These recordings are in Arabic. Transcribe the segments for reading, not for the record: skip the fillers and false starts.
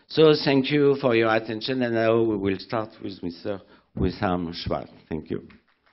So thank you for your attention, and now we will start with Mr. Wissam Schwartz. Thank you.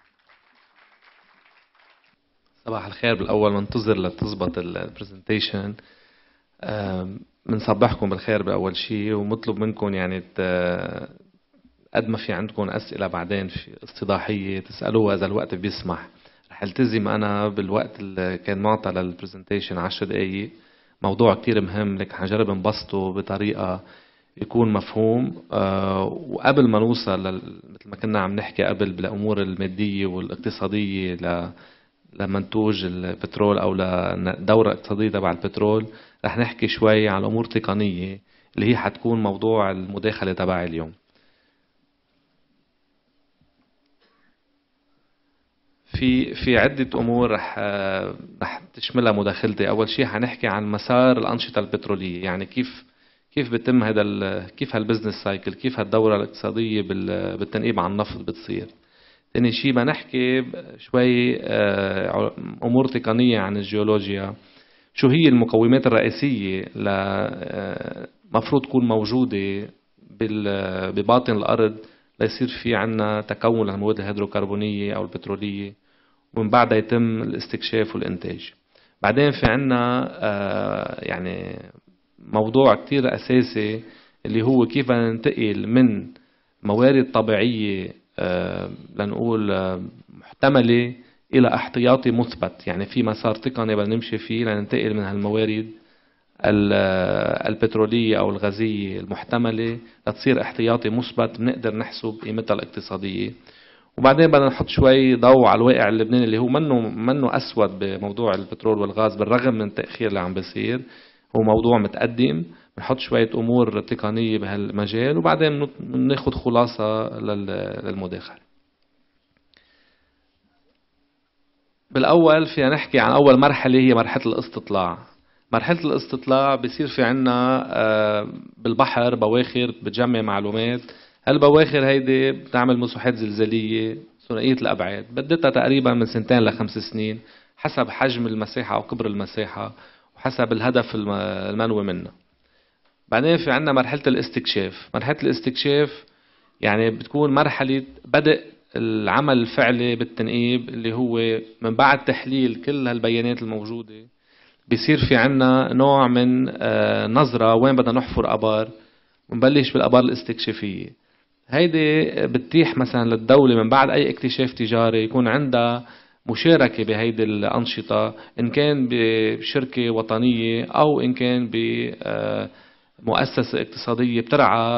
صباح الخير. بالأول منتظر لتزبط البرزنتيشن. بنصبحكم بالخير بأول شيء، ومطلب منكم يعني قد ما في عندكم أسئلة بعدين في استضاحية تسألوها إذا الوقت بيسمح. رح التزم أنا بالوقت اللي كان معطى للبرزنتيشن 10 دقايق. موضوع كتير مهم، لك حنجرب نبسطه بطريقة يكون مفهوم. وقبل ما نوصل مثل ما كنا عم نحكي قبل بالأمور المادية والاقتصادية لمنتوج البترول أو لدورة اقتصادية تبع البترول، رح نحكي شوي عن أمور تقنية اللي هي حتكون موضوع المداخلة تبع اليوم. في عدة أمور رح تشملها مداخلتي. أول شيء حنحكي عن مسار الأنشطة البترولية، يعني كيف بتم كيف هالبزنس سايكل، كيف هالدورة الاقتصادية بالتنقيب عن النفط بتصير. ثاني شيء بنحكي شوي أمور تقنية عن الجيولوجيا، شو هي المقومات الرئيسية مفروض تكون موجودة بباطن الأرض ليصير في عنا تكون للمواد الهيدروكربونية أو البترولية، ومن بعدها يتم الاستكشاف والإنتاج. بعدين في عنا يعني موضوع كتير أساسي اللي هو كيف ننتقل من موارد طبيعية لنقول محتملة إلى احتياطي مثبت. يعني في مسار تقني بدنا نمشي فيه لننتقل من هالموارد البترولية أو الغازية المحتملة لتصير احتياطي مثبت بنقدر نحسب قيمتها الاقتصادية. وبعدين بدنا نحط شوي ضوء على الواقع اللبناني اللي هو منه أسود بموضوع البترول والغاز بالرغم من التأخير اللي عم بيصير، هو موضوع متقدم. بنحط شوية أمور تقنية بهالمجال وبعدين ناخد خلاصة للمداخلة. بالأول فينا نحكي عن أول مرحلة، هي مرحلة الاستطلاع. مرحلة الاستطلاع بيصير في عنا بالبحر بواخر بتجمع معلومات. هالبواخر هيدي بتعمل مساحات زلزالية ثنائية الأبعاد، بدتها تقريبا من 2 ل5 سنين حسب حجم المساحة أو كبر المساحة وحسب الهدف المنوي منها. بعدين في عنا مرحلة الاستكشاف. مرحلة الاستكشاف يعني بتكون مرحلة بدء العمل الفعلي بالتنقيب، اللي هو من بعد تحليل كل هالبيانات الموجودة بيصير في عنا نوع من نظرة وين بدنا نحفر أبار ونبلش بالأبار الاستكشافية. هيدي بتتيح مثلا للدولة من بعد أي اكتشاف تجاري يكون عندها مشاركة بهيدي الأنشطة، إن كان بشركة وطنية أو إن كان بمؤسسة اقتصادية بترعى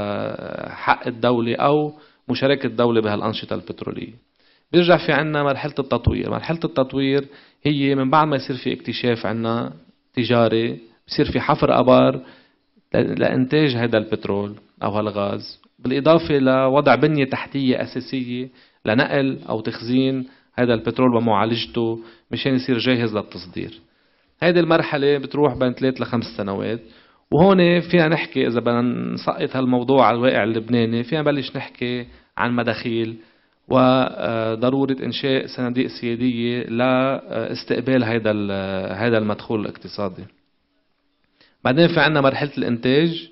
حق الدولة أو مشاركة الدولة بهالأنشطة البترولية. بيرجع في عنا مرحلة التطوير. مرحلة التطوير هي من بعد ما يصير في اكتشاف عنا تجاري بصير في حفر أبار لإنتاج هذا البترول أو هالغاز، بالإضافة لوضع بنية تحتية أساسية لنقل أو تخزين هذا البترول ومعالجته مشان يصير جاهز للتصدير. هذه المرحلة بتروح بين 3 ل5 سنوات. وهون فينا نحكي إذا بدنا نسقط هالموضوع على الواقع اللبناني فينا نبلش نحكي عن مداخيل وضرورة إنشاء صناديق سيادية لاستقبال هذا المدخول الاقتصادي. بعدين في عنا مرحلة الإنتاج.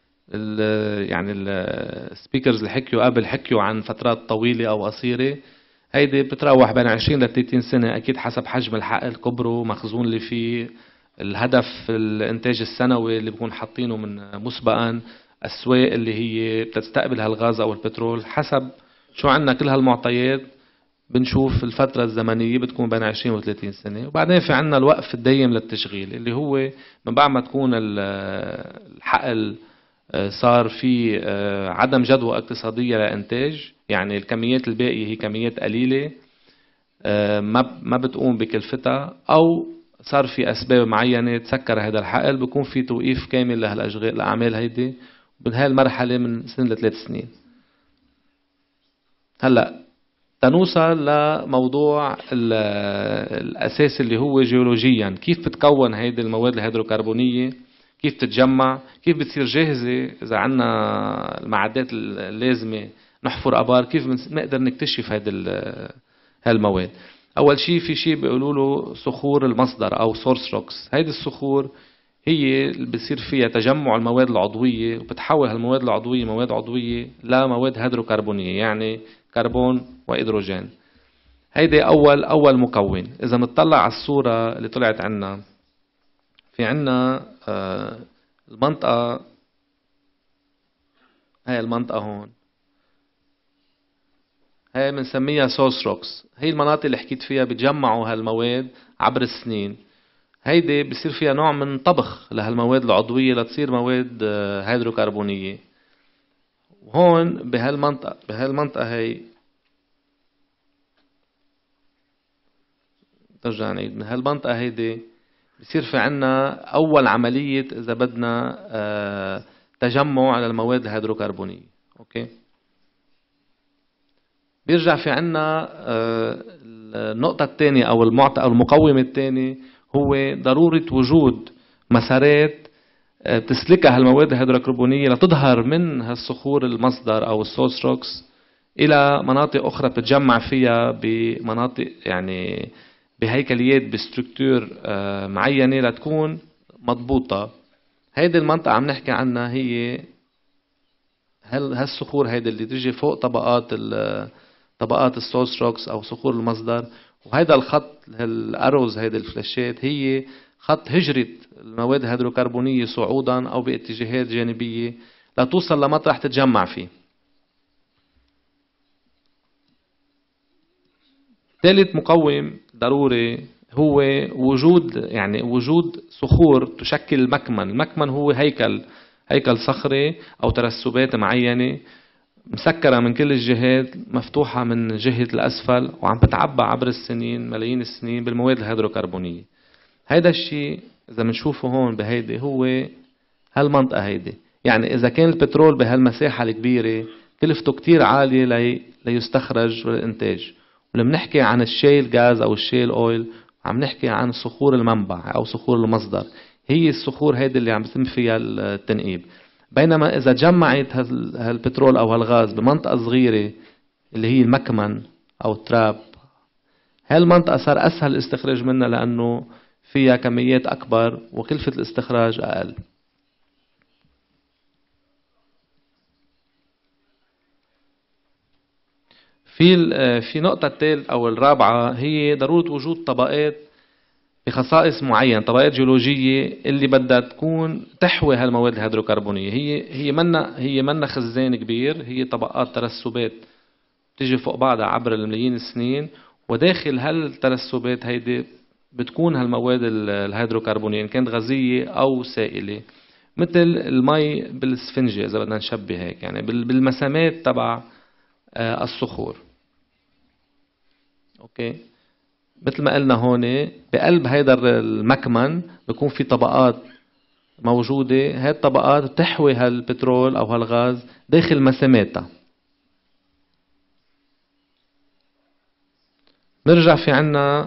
يعني السبيكرز اللي حكيوا قبل حكيوا عن فترات طويلة أو قصيرة. هيدي بتروح بين 20 ل 30 سنة أكيد حسب حجم الحقل كبره مخزون اللي فيه، الهدف الإنتاج السنوي اللي بكون حاطينه من مسبقا، الأسواق اللي هي بتستقبل هالغاز أو البترول. حسب شو عنا كل هالمعطيات بنشوف الفترة الزمنية بتكون بين 20 و 30 سنة. وبعدين في عنا الوقف الدايم للتشغيل اللي هو من بعد ما تكون الحقل صار في عدم جدوى اقتصادية لإنتاج، يعني الكميات الباقية هي كميات قليلة ما بتقوم بكلفتها، أو صار في أسباب معينة تسكر هذا الحقل، بيكون في توقيف كامل لهالأعمال هيدي بهاي المرحلة من 2 ل 3 سنين. هلأ تنوصل لموضوع الأساس اللي هو جيولوجيا، كيف بتكون هيدي المواد الهيدروكربونية، كيف تتجمع، كيف بتصير جاهزة إذا عنا المعدات اللازمة نحفر أبار، كيف نقدر نكتشف هالمواد. أول شيء في شيء بيقولوا له صخور المصدر أو سورس روكس. هيدي الصخور هي اللي بصير فيها تجمع المواد العضوية، وبتحول هالمواد العضوية مواد عضوية لمواد هيدروكربونية، يعني كربون وهيدروجين. هيدي أول مكون. إذا نطلع على الصورة اللي طلعت عنا، في عنا المنطقة، هاي المنطقة هون، هاي بنسميها سورس روكس. هي المناطق اللي حكيت فيها بتجمعوا هالمواد عبر السنين. هيدي بصير فيها نوع من طبخ لهالمواد العضوية لتصير مواد هيدروكربونية. وهون بهالمنطقة هي، ترجع نعيد، من هالمنطقة هيدي بصير في عنا أول عملية إذا بدنا تجمع على المواد الهيدروكربونية. أوكي، بيرجع في عنا النقطة الثانية أو المقوم الثاني هو ضرورة وجود مسارات بتسلكها هالمواد الهيدروكربونية لتظهر من هالصخور المصدر أو السورس روكس إلى مناطق أخرى بتتجمع فيها بمناطق، يعني بهيكليات بستركتور معينة لتكون مضبوطة. هيدي المنطقة عم نحكي عنها هي هالصخور هيدي اللي تجي فوق طبقات السورس روكس أو صخور المصدر. وهيدا الخط، هالاروز، هيدي الفلاشات، هي خط هجرة المواد الهيدروكربونية صعودا أو باتجاهات جانبية لتوصل لمطرح تتجمع فيه. ثالث مقوم ضروري هو وجود صخور تشكل المكمن. المكمن هو هيكل صخري أو ترسبات معينة مسكرة من كل الجهات، مفتوحة من جهة الأسفل، وعم بتعبى عبر السنين، ملايين السنين، بالمواد الهيدروكربونية. هيدا الشيء إذا بنشوفه هون بهيدي هو هالمنطقة هيدي. يعني إذا كان البترول بهالمساحة الكبيرة كلفته كتير عالية ليستخرج للإنتاج. ولما نحكي عن الشيل غاز أو الشيل أويل عم نحكي عن صخور المنبع أو صخور المصدر. هي الصخور هيدي اللي عم يتم فيها التنقيب. بينما إذا جمعت هالبترول أو هالغاز بمنطقة صغيرة اللي هي المكمن أو التراب، هالمنطقة صار أسهل الاستخراج منها لأنه فيها كميات أكبر وكلفة الاستخراج أقل. في نقطة الثالث أو الرابعة هي ضرورة وجود طبقات بخصائص معينة، طبقات جيولوجية اللي بدها تكون تحوي هالمواد الهيدروكربونية. هي منا خزان كبير، هي طبقات ترسبات تيجي فوق بعضها عبر الملايين السنين، وداخل هالترسبات هيدي بتكون هالمواد الهيدروكربونية إن كانت غازية أو سائلة، مثل المي بالسفنجة إذا بدنا نشبه هيك، يعني بالمسامات تبع الصخور. أوكي، مثل ما قلنا هون بقلب هيدا المكمن بيكون في طبقات موجودة. هاي الطبقات تحوي هالبترول أو هالغاز داخل مساماتها. نرجع في عنا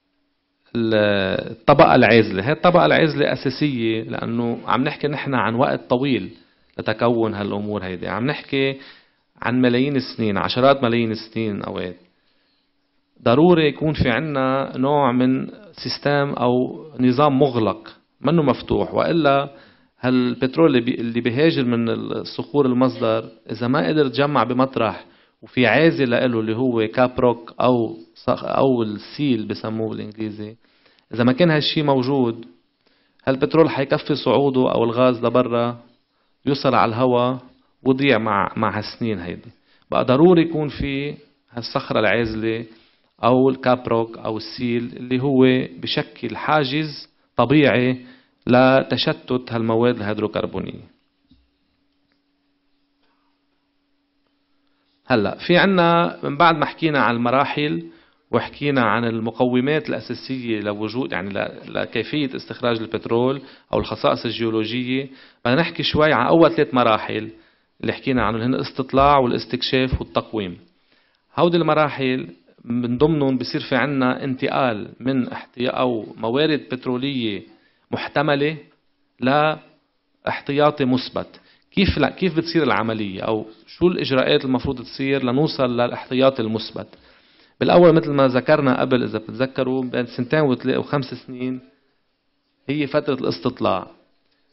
الطبقة العازلة. هاي الطبقة العازلة أساسية لأنه عم نحكي نحن عن وقت طويل لتكون هالأمور هيدي. عم نحكي عن ملايين السنين، عشرات ملايين السنين أوقات. ضروري يكون في عنا نوع من سيستم أو نظام مغلق منه مفتوح، وإلا هالبترول اللي بيهاجر من الصخور المصدر إذا ما قدر تجمع بمطرح وفي عازل له اللي هو كابروك أو السيل بسموه بالإنجليزي، إذا ما كان هالشي موجود هالبترول حيكفي صعوده أو الغاز لبرا يوصل على الهواء وضيع مع هالسنين هيدي. بقى ضروري يكون في هالصخرة العازلة أو الكابروك أو السيل اللي هو بشكل حاجز طبيعي لتشتت هالمواد الهيدروكربونية. هلأ في عنا من بعد ما حكينا عن المراحل وحكينا عن المقومات الأساسية لوجود، يعني لكيفية استخراج البترول أو الخصائص الجيولوجية، بدنا نحكي شوي عن أول 3 مراحل اللي حكينا عنهم، هن الاستطلاع والاستكشاف والتقويم. هودي المراحل من ضمنهم بصير في عنا انتقال من أو موارد بترولية محتملة لاحتياطي مثبت. كيف بتصير العملية أو شو الإجراءات المفروض تصير لنوصل للاحتياطي المثبت؟ بالأول مثل ما ذكرنا قبل، إذا بتتذكروا، بين 2 و5 سنين هي فترة الاستطلاع.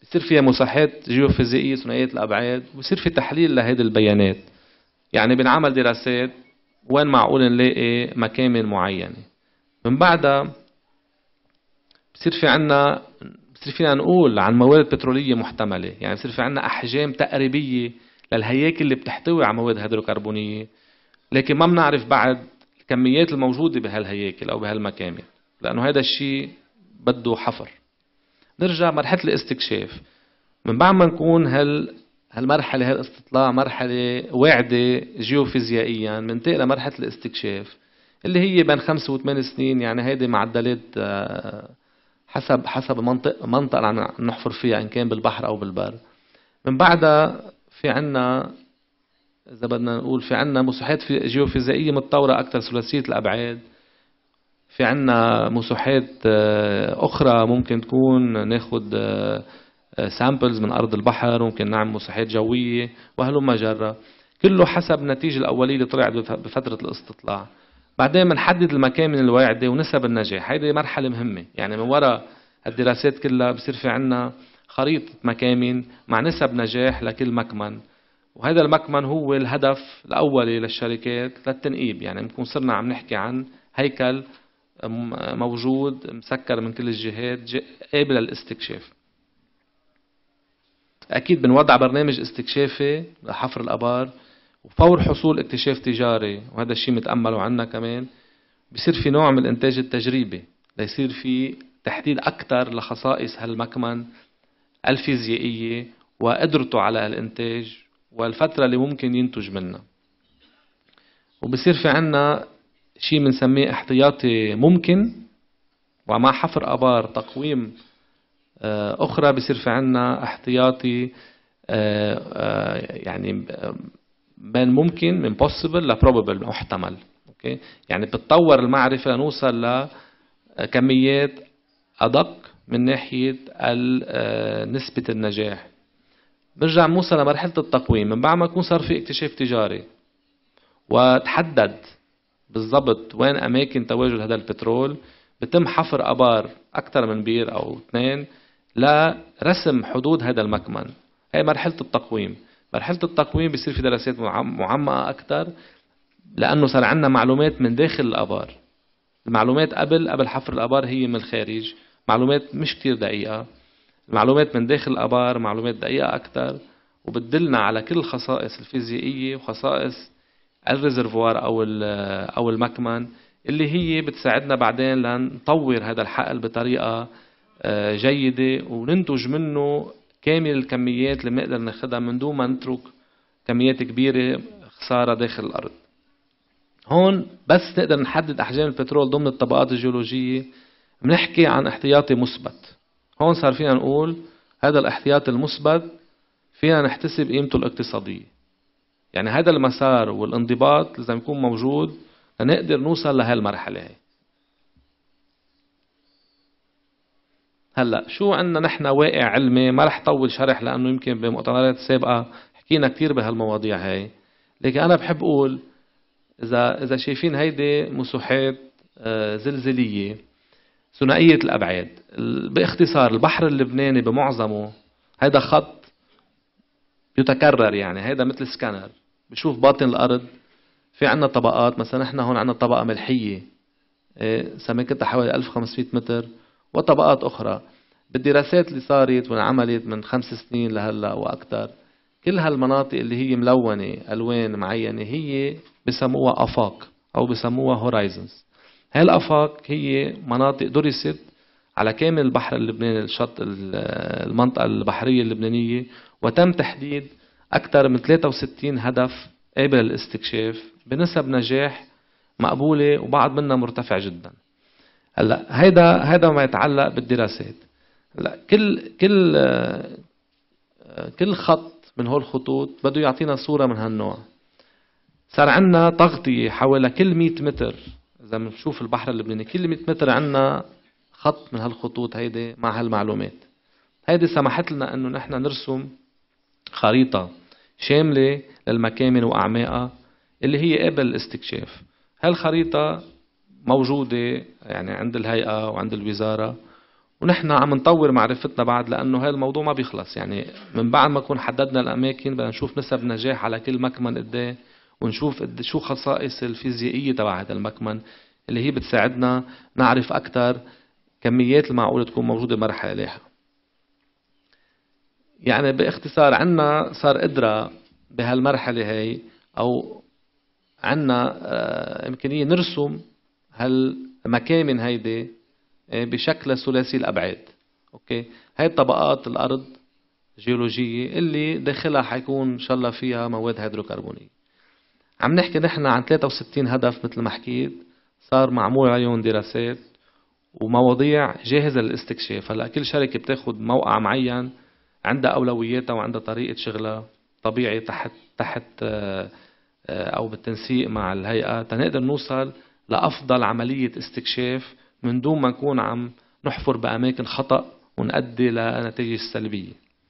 بصير فيها مساحات جيوفيزيائية ثنائية الأبعاد، وبصير في تحليل لهذه البيانات. يعني بنعمل دراسات وين معقول نلاقي مكامن معينة. من بعدها بصير فينا نقول عن موارد بترولية محتملة، يعني بصير في عنا أحجام تقريبية للهياكل اللي بتحتوي على مواد هيدروكربونية، لكن ما بنعرف بعد الكميات الموجودة بهالهياكل أو بهالمكامن، لأنه هذا الشيء بده حفر. نرجع مرحلة الاستكشاف. من بعد ما نكون هالمرحلة هالاستطلاع مرحلة واعدة جيوفيزيائيا، بننتقل لمرحلة الاستكشاف اللي هي بين 5 و8 سنين. يعني هيدي معدلات حسب منطقة اللي عم نحفر فيها، إن كان بالبحر أو بالبر. من بعدها في عنا، إذا بدنا نقول، في عنا مساحات جيوفيزيائية متطورة أكثر ثلاثية الأبعاد. في عنا مساحات أخرى ممكن تكون ناخد سامبلز من أرض البحر، ممكن نعمل مساحات جوية وهلما جرى، كله حسب النتيجة الأولية اللي طلعت بفترة الاستطلاع. بعدين بنحدد المكامن الواعدة ونسب النجاح. هيدي مرحلة مهمة، يعني من وراء الدراسات كلها بصير في عنا خريطة مكامن مع نسب نجاح لكل مكمن، وهذا المكمن هو الهدف الأولي للشركات للتنقيب. يعني بنكون صرنا عم نحكي عن هيكل موجود مسكر من كل الجهات قابل للاستكشاف. أكيد بنوضع برنامج استكشافي لحفر الآبار، وفور حصول اكتشاف تجاري، وهذا الشيء متأمله عنا كمان، بصير في نوع من الإنتاج التجريبي ليصير في تحديد أكثر لخصائص هالمكمن الفيزيائية وقدرته على الإنتاج والفترة اللي ممكن ينتج منها. وبصير في عنا شيء بنسميه احتياطي ممكن، ومع حفر آبار تقويم أخرى بصير في عنا احتياطي يعني بين ممكن من possible ل probable محتمل. أوكي، يعني بتطور المعرفة لنوصل لكميات أدق من ناحية نسبة النجاح. برجع نوصل لمرحلة التقويم من بعد ما يكون صار في اكتشاف تجاري وتحدد بالضبط وين أماكن تواجد هذا البترول. بتم حفر آبار أكثر من بير أو 2 لرسم حدود هذا المكمن. هي مرحلة التقويم. مرحلة التقويم بيصير في دراسات معمقة أكثر، لأنه صار عندنا معلومات من داخل الآبار. المعلومات قبل حفر الآبار هي من الخارج، معلومات مش كتير دقيقة. المعلومات من داخل الآبار معلومات دقيقة أكثر، وبتدلنا على كل الخصائص الفيزيائية وخصائص الريزرفوار أو المكمن، اللي هي بتساعدنا بعدين لنطور هذا الحقل بطريقة جيدة وننتج منه كامل الكميات اللي بنقدر ناخدها من دون ما نترك كميات كبيرة خسارة داخل الأرض. هون بس نقدر نحدد أحجام البترول ضمن الطبقات الجيولوجية بنحكي عن احتياطي مثبت. هون صار فينا نقول هذا الاحتياطي المثبت فينا نحتسب قيمته الاقتصادية. يعني هذا المسار والانضباط لازم يكون موجود لنقدر نوصل لهالمرحلة هي. هلا شو عندنا نحن واقع علمي، ما رح طول شرح لأنه يمكن بمؤتمرات سابقة حكينا كتير بهالمواضيع هاي، لكن أنا بحب أقول إذا شايفين هيدي مساحات زلزالية ثنائية الأبعاد. باختصار البحر اللبناني بمعظمه هيدا خط يتكرر، يعني هيدا مثل سكانر بشوف باطن الأرض. في عنا طبقات، مثلا نحن هون عنا طبقة ملحية سمكتها حوالي 1500 متر، وطبقات أخرى. بالدراسات اللي صارت وانعملت من 5 سنين لهلا وأكثر، كل هالمناطق اللي هي ملونة ألوان معينة هي بسموها آفاق أو بسموها هورايزنز. هاي الآفاق هي مناطق درست على كامل البحر اللبناني، الشط المنطقة البحرية اللبنانية، وتم تحديد أكثر من 63 هدف قابل للاستكشاف بنسب نجاح مقبولة، وبعض منها مرتفع جدا. هلا هيدا ما يتعلق بالدراسات. هلا كل خط من هول الخطوط بده يعطينا صورة من هالنوع. صار عندنا تغطية حوالي كل 100 متر. إذا بنشوف البحر اللبناني كل 100 متر عندنا خط من هالخطوط هيدي مع هالمعلومات. هيدي سمحت لنا إنه نحن نرسم خريطة شاملة للمكامن وأعماقها اللي هي قابل الاستكشاف. هالخريطة موجودة يعني عند الهيئة وعند الوزارة، ونحن عم نطور معرفتنا بعد، لأنه هذا الموضوع ما بيخلص. يعني من بعد ما نكون حددنا الأماكن بدنا نشوف نسب نجاح على كل مكمن قد ايه، ونشوف شو خصائص الفيزيائية تبع هذا المكمن اللي هي بتساعدنا نعرف أكثر كميات المعقولة تكون موجودة بمرحلة لاحقة. يعني باختصار عنا صار قدرة بهالمرحلة هي، أو عنا إمكانية نرسم هالمكامن هيدي بشكل ثلاثي الأبعاد. أوكي، هاي طبقات الأرض الجيولوجية اللي داخلها حيكون إن شاء الله فيها مواد هيدروكربونية. عم نحكي نحن عن 63 هدف مثل ما حكيت، صار معمول عليهم دراسات ومواضيع جاهزة للاستكشاف. هلا كل شركة بتاخد موقع معين، عندها أولوياتها وعندها طريقة شغلها طبيعي تحت أو بالتنسيق مع الهيئة، تنقدر نوصل لأفضل عملية استكشاف من دون ما نكون عم نحفر بأماكن خطأ ونؤدي لنتائج سلبية.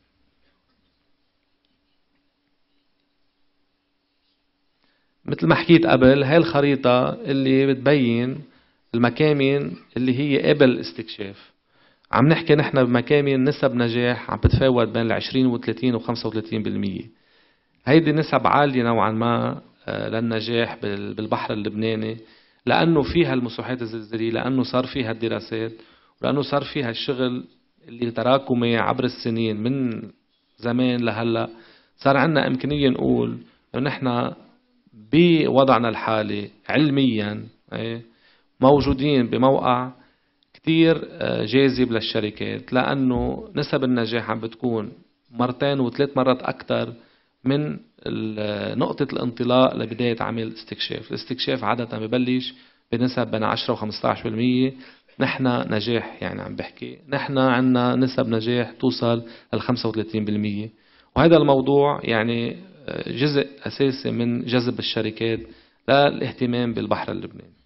مثل ما حكيت قبل، هاي الخريطة اللي بتبين المكامن اللي هي قبل الاستكشاف. عم نحكي نحن بمكامن نسب نجاح عم بتفاوت بين 20 و30 و35%. هيدي نسب عالية نوعا ما للنجاح بالبحر اللبناني، لأنه فيها المساحات الزلزالية، لأنه صار فيها الدراسات، ولأنه صار فيها الشغل اللي تراكمي عبر السنين من زمان لهلأ. صار عندنا إمكانية نقول إنه نحن بوضعنا الحالي علميا موجودين بموقع كتير جاذب للشركات، لأنه نسب النجاح عم بتكون 2 و3 مرات أكثر من نقطة الانطلاق لبداية عمل الاستكشاف. الاستكشاف عادة ببلش بنسب بين 10 و 15%. نحن نجاح يعني عم بحكي نحن عنا نسب نجاح توصل لل 35%. وهذا الموضوع يعني جزء أساسي من جذب الشركات للاهتمام بالبحر اللبناني.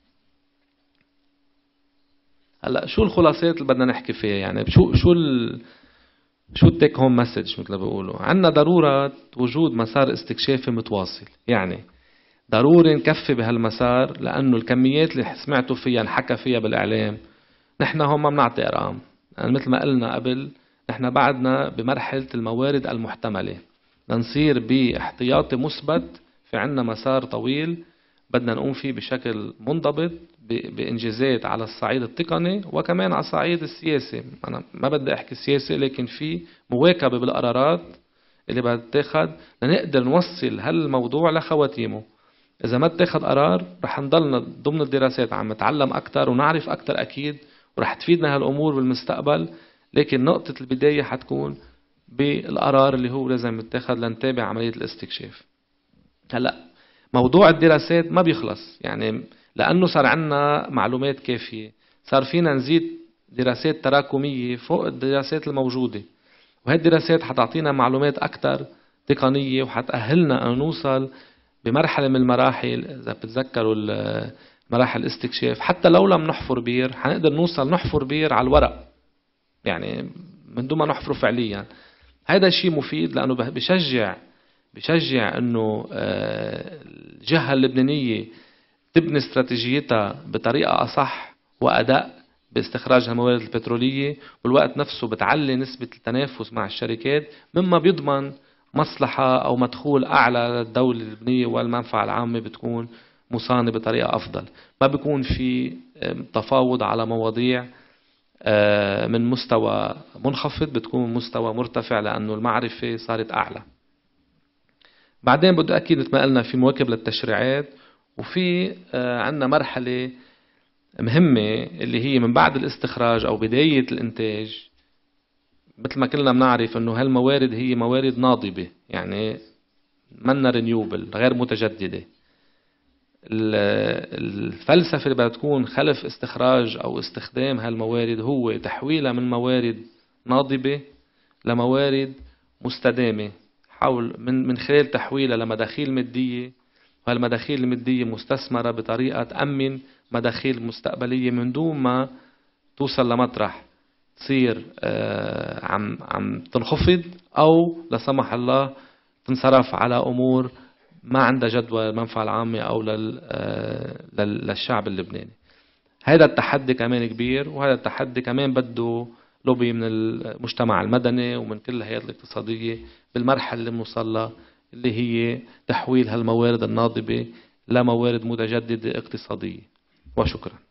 هلا شو الخلاصات اللي بدنا نحكي فيها؟ يعني شو التيك هوم مسج مثل ما بيقولوا؟ عندنا ضرورة وجود مسار استكشافي متواصل. يعني ضروري نكفي بهالمسار، لأنه الكميات اللي سمعتوا فيها انحكى فيها بالإعلام، نحن هون ما بنعطي أرقام. يعني مثل ما قلنا قبل، نحن بعدنا بمرحلة الموارد المحتملة، لنصير باحتياطي مثبت. في عنا مسار طويل بدنا نقوم فيه بشكل منضبط بإنجازات على الصعيد التقني وكمان على الصعيد السياسي. أنا ما بدي أحكي سياسي، لكن في مواكبة بالقرارات اللي بدها تتاخد لنقدر نوصل هالموضوع لخواتيمه. إذا ما اتاخد قرار رح نضلنا ضمن الدراسات عم نتعلم أكتر ونعرف أكتر أكيد، ورح تفيدنا هالأمور بالمستقبل. لكن نقطة البداية حتكون بالقرار اللي هو لازم يتاخد لنتابع عملية الاستكشاف. هلأ موضوع الدراسات ما بيخلص، يعني لأنه صار عنا معلومات كافية، صار فينا نزيد دراسات تراكمية فوق الدراسات الموجودة، وهي الدراسات حتعطينا معلومات أكتر تقنية وحتأهلنا أن نوصل بمرحلة من المراحل. إذا بتتذكروا مراحل الاستكشاف، حتى لو لم نحفر بير حنقدر نوصل نحفر بير على الورق، يعني من دون ما نحفره فعليا. هذا شيء مفيد لأنه بشجع أنه الجهة اللبنانية تبني استراتيجيتها بطريقة أصح وأداء باستخراج الموارد البترولية، والوقت نفسه بتعلي نسبة التنافس مع الشركات، مما بيضمن مصلحة أو مدخول أعلى للدولة اللبنانية، والمنفعة العامة بتكون مصانة بطريقة أفضل. ما بيكون في تفاوض على مواضيع من مستوى منخفض، بتكون مستوى مرتفع لأنه المعرفة صارت أعلى. بعدين بده أكيد مثل ما قلنا في مواكبة للتشريعات، وفي عندنا مرحلة مهمة اللي هي من بعد الاستخراج أو بداية الإنتاج. مثل ما كلنا بنعرف أنه هالموارد هي موارد ناضبة، يعني منا رينيوبل غير متجددة. الفلسفة اللي بدها تكون خلف استخراج أو استخدام هالموارد هو تحويلها من موارد ناضبة لموارد مستدامة، حول من خلال تحويلها لمداخيل مادية، وهالمداخيل المادية مستثمرة بطريقة تأمن مداخيل مستقبلية من دون ما توصل لمطرح تصير عم تنخفض أو لا سمح الله تنصرف على أمور ما عندها جدوى المنفعة العامة أو للشعب اللبناني. هذا التحدي كمان كبير، وهذا التحدي كمان بده لوبي من المجتمع المدني ومن كل الهيئات الاقتصادية بالمرحلة اللي بنوصلها، اللي هي تحويل هالموارد الناضبة لموارد متجددة اقتصادية. وشكرا.